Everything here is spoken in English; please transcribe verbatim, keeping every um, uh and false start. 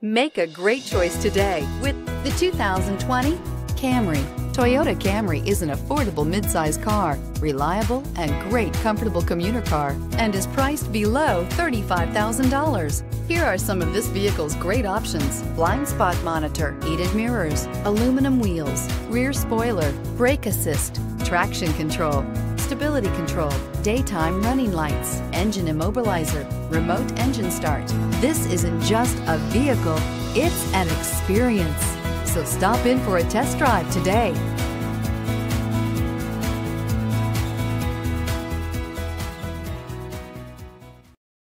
Make a great choice today with the two thousand twenty Camry. Toyota Camry is an affordable midsize car, reliable and great comfortable commuter car, and is priced below thirty-five thousand dollars. Here are some of this vehicle's great options: blind spot monitor, heated mirrors, aluminum wheels, rear spoiler, brake assist, traction control, stability control, daytime running lights, engine immobilizer, remote engine start. This isn't just a vehicle, it's an experience. So stop in for a test drive today.